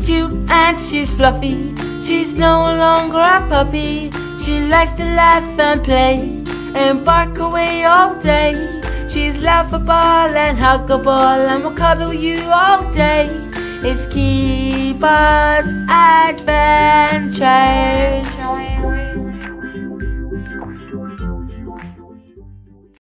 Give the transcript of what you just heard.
cute and she's fluffy. She's no longer a puppy. She likes to laugh and play and bark away all day. She's laughable and huggable and will cuddle you all day. It's Keeba's Adventures.